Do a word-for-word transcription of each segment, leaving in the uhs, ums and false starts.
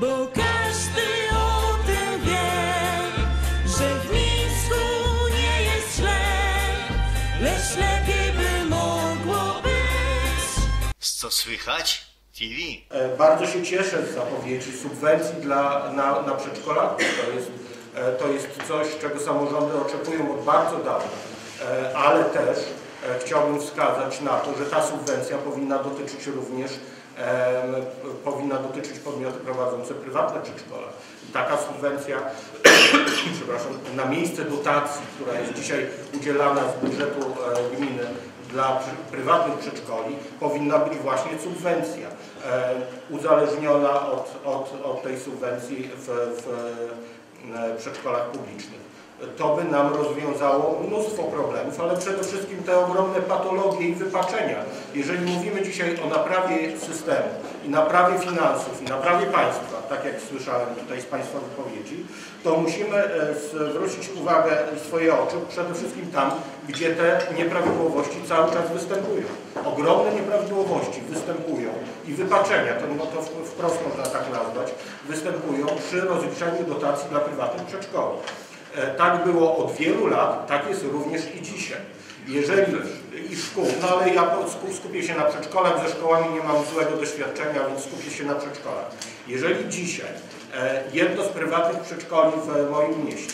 bo każdy o tym wie, że w Mińsku nie jest źle, lecz lepiej by mogło być. Co słychać? T V. Bardzo się cieszę z zapowiedzi subwencji dla, na, na przedszkolach. To jest, to jest coś, czego samorządy oczekują od bardzo dawna, ale też chciałbym wskazać na to, że ta subwencja powinna dotyczyć również e, powinna dotyczyć podmioty prowadzące prywatne przedszkola. I taka subwencja przepraszam, na miejsce dotacji, która jest dzisiaj udzielana z budżetu e, gminy dla prywatnych przedszkoli, powinna być właśnie subwencja e, uzależniona od, od, od tej subwencji w, w e, przedszkolach publicznych. To by nam rozwiązało mnóstwo problemów, ale przede wszystkim te ogromne patologie i wypaczenia. Jeżeli mówimy dzisiaj o naprawie systemu i naprawie finansów i naprawie państwa, tak jak słyszałem tutaj z Państwa wypowiedzi, to musimy zwrócić uwagę swoje oczy przede wszystkim tam, gdzie te nieprawidłowości cały czas występują. Ogromne nieprawidłowości występują i wypaczenia, to, no to wprost można tak nazwać, występują przy rozliczaniu dotacji dla prywatnych przedszkoli. Tak było od wielu lat, tak jest również i dzisiaj. Jeżeli i szkół, no ale ja skupię się na przedszkolach, ze szkołami nie mam złego doświadczenia, więc skupię się na przedszkolach. Jeżeli dzisiaj jedno z prywatnych przedszkoli w moim mieście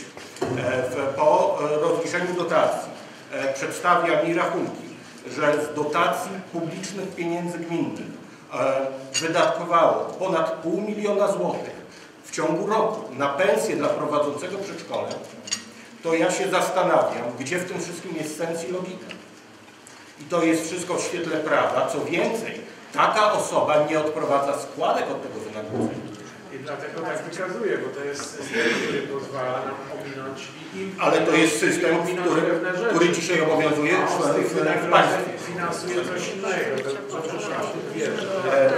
po rozliczeniu dotacji przedstawia mi rachunki, że z dotacji publicznych pieniędzy gminnych wydatkowało ponad pół miliona złotych w ciągu roku na pensję dla prowadzącego przedszkole, to ja się zastanawiam, gdzie w tym wszystkim jest sens i logika. I to jest wszystko w świetle prawa. Co więcej, taka osoba nie odprowadza składek od tego wynagrodzenia. I dlatego tak wykazuje, bo to jest system, który pozwala nam ominąć i ale to jest system, który, który dzisiaj obowiązuje w państwie. Finansuje coś innego, to przecież wiesz.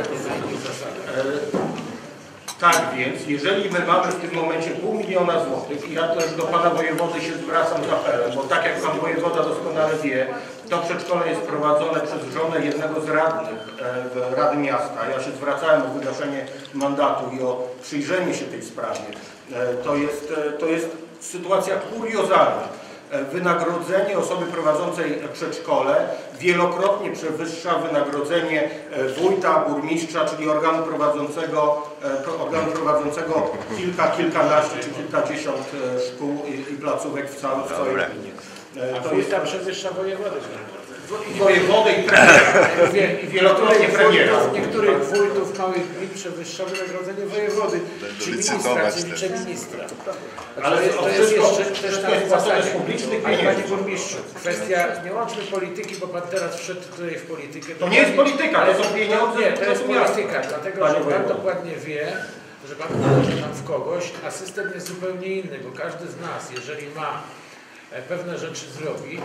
Tak więc, jeżeli my mamy w tym momencie pół miliona złotych i ja też do Pana Wojewody się zwracam z apelem, bo tak jak Pan Wojewoda doskonale wie, to przedszkole jest prowadzone przez żonę jednego z radnych w Rady Miasta. Ja się zwracałem o wygaszenie mandatu i o przyjrzenie się tej sprawie. To jest, to jest sytuacja kuriozalna. Wynagrodzenie osoby prowadzącej przedszkole wielokrotnie przewyższa wynagrodzenie wójta, burmistrza, czyli organu prowadzącego, organu prowadzącego kilka, kilkanaście czy kilkadziesiąt szkół i placówek w całym w całej gminie. To jest tam przewyższa wojewodę. Wojewodę i premiera. I wielokrotnie premiera. Niektórych wójtów małych gmin przewyższa wynagrodzenie wojewody, czy ministra, czy wiceministra. Ale to jest jeszcze też na tej zasadzie. Ale Panie burmistrzu, kwestia, nie łączmy polityki, bo Pan teraz wszedł tutaj w politykę. To nie jest polityka, to są pieniądze. Nie, to jest polityka, dlatego że Pan dokładnie wie, że Pan należy tam w kogoś, a system jest zupełnie inny, bo każdy z nas, jeżeli ma pewne rzeczy zrobić,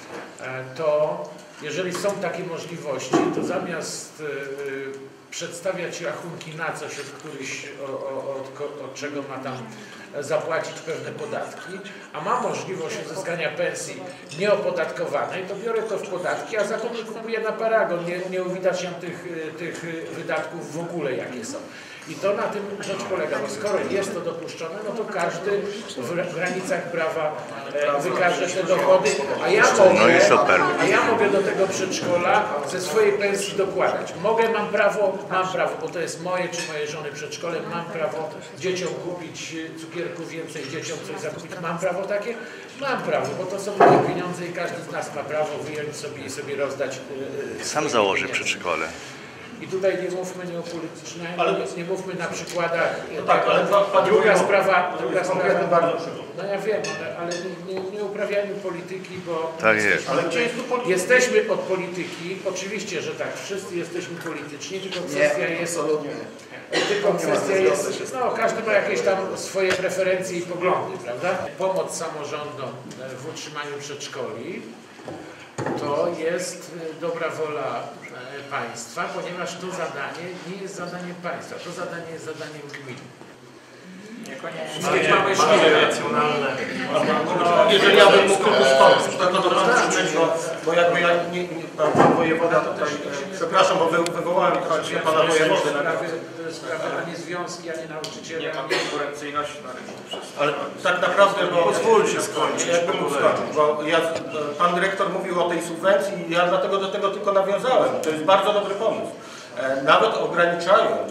to jeżeli są takie możliwości, to zamiast przedstawiać rachunki na coś, od, któryś, od, od czego ma tam zapłacić pewne podatki, a ma możliwość uzyskania pensji nieopodatkowanej, to biorę to w podatki, a zatem kupuję na paragon, nie, nie uwidaczniam tych, tych wydatków w ogóle, jakie są. I to na tym rzecz polega, bo skoro jest to dopuszczone, no to każdy w granicach prawa e, wykaże te dochody, a ja, mogę, a ja mogę do tego przedszkola ze swojej pensji dokładać. Mogę, mam prawo, mam prawo, bo to jest moje czy mojej żony przedszkole, mam prawo dzieciom kupić cukierków więcej, dzieciom coś zakupić. Mam prawo takie? Mam prawo, bo to są moje pieniądze i każdy z nas ma prawo wyjąć sobie i sobie rozdać. E, Sam założy przedszkole. I tutaj nie mówmy nieopolityczne, ale nie mówmy na przykładach. No tak, ale Pani druga sprawa, druga sprawa. Bardzo no ja wiem, ale, ale nie, nie, nie uprawiajmy polityki, bo tak jest. Ale gdzie jest tu polityka? Jesteśmy od polityki, oczywiście, że tak, wszyscy jesteśmy polityczni, tylko kwestia nie, jest. Tylko kwestia jest, no każdy ma jakieś tam swoje preferencje i poglądy, prawda? Pomoc samorządom w utrzymaniu przedszkoli to jest dobra wola państwa, ponieważ to zadanie nie jest zadaniem państwa, to zadanie jest zadaniem gminy. Niekoniecznie. Mamy szkoły racjonalne. Jeżeli ja bym mógł kogoś pomóc, to to bo jakby ja nie, nie pan, pan wojewoda tutaj, przepraszam, bo wy, wywołałem się pana wojewody. To jest sprawa ani związki, ani nauczyciele. Nie ma konkurencyjności na rynku. Ale tak naprawdę, bo pozwólcie skończyć. Jakbym mógł skończyć, bo ja, pan dyrektor mówił o tej subwencji i ja dlatego do tego tylko nawiązałem. To jest bardzo dobry pomysł. Nawet ograniczając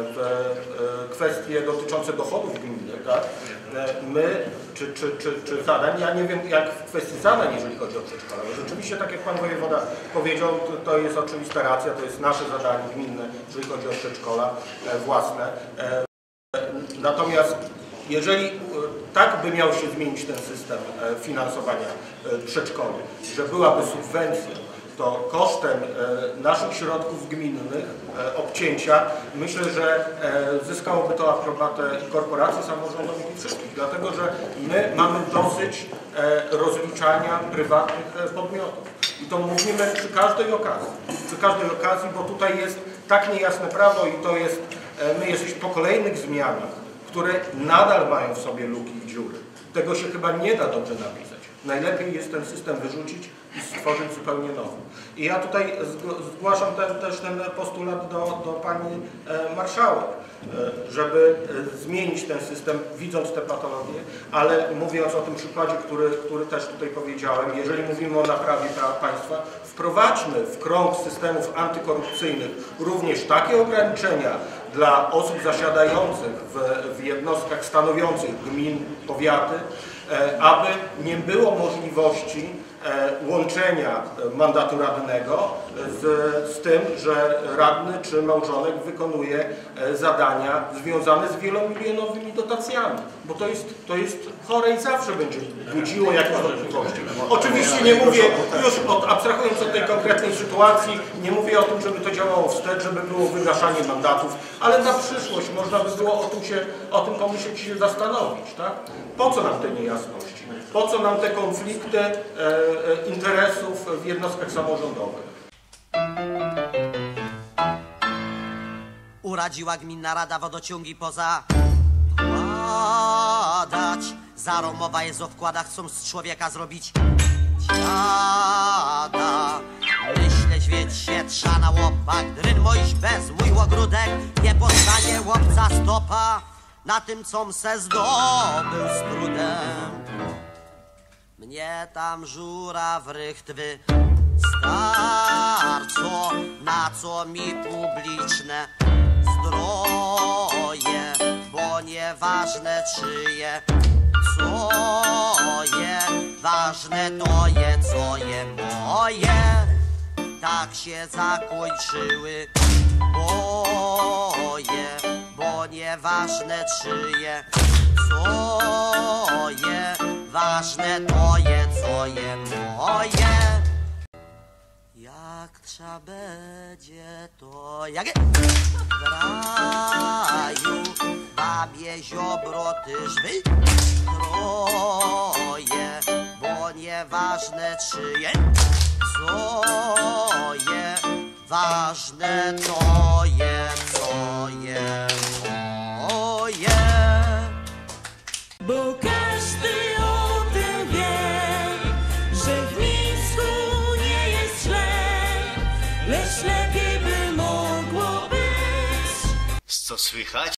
kwestie dotyczące dochodów gminy, tak, my, czy, czy, czy, czy zadań, ja nie wiem jak w kwestii zadań, jeżeli chodzi o przedszkola. Rzeczywiście, tak jak pan wojewoda powiedział, to, to jest oczywista racja, to jest nasze zadanie gminne, jeżeli chodzi o przedszkola własne. Natomiast jeżeli tak by miał się zmienić ten system finansowania przedszkoli, że byłaby subwencja, to kosztem naszych środków gminnych obcięcia, myślę, że zyskałoby to aprobatę korporacji samorządowych i wszystkich, dlatego że my mamy dosyć rozliczania prywatnych podmiotów. I to mówimy przy każdej okazji, przy każdej okazji, bo tutaj jest tak niejasne prawo i to jest, my jesteśmy po kolejnych zmianach, które nadal mają w sobie luki i dziury. Tego się chyba nie da dobrze napisać. Najlepiej jest ten system wyrzucić i stworzyć zupełnie nowy. I ja tutaj zgłaszam ten, też ten postulat do, do pani e, marszałek, e, żeby e, zmienić ten system, widząc te patologie, ale mówiąc o tym przykładzie, który, który też tutaj powiedziałem, jeżeli mówimy o naprawie prawa państwa, wprowadźmy w krąg systemów antykorupcyjnych również takie ograniczenia dla osób zasiadających w, w jednostkach stanowiących gmin, powiaty, e, aby nie było możliwości łączenia mandatu radnego z, z tym, że radny czy małżonek wykonuje zadania związane z wielomilionowymi dotacjami, bo to jest, to jest chore i zawsze będzie budziło jakieś wątpliwości. Oczywiście nie mówię, już od, abstrahując od tej konkretnej sytuacji, nie mówię o tym, żeby to działało wstecz, żeby było wygaszanie mandatów, ale na przyszłość można by było o tym, się, o tym pomyśleć i się zastanowić, tak? Po co nam te niejasności? Po co nam te konflikty e, e, interesów w jednostkach samorządowych? Uradziła gminna rada wodociągi poza kładać. Zaromowa jest o wkładach, chcą z człowieka zrobić dziada. Myślę, świeć się trza na łopak, dryn moiś bez mój ogródek, nie postanie łopca stopa na tym, com se zdobył z trudem. Mnie tam żura w rychtwy starco, na co mi publiczne zdroje, bo nieważne czyje, co je, ważne to je, co je moje. Tak się zakończyły boje, bo nieważne czyje, co je, ważne to je, co je moje. Jak trzeba będzie, to jak w raju babie ziobro tyżby kroje, bo nieważne czyje, co je, ważne to je, co je moje. Bo każdy o tym wie, że w Mińsku nie jest źle, lecz lepiej by mogło być. Co słychać?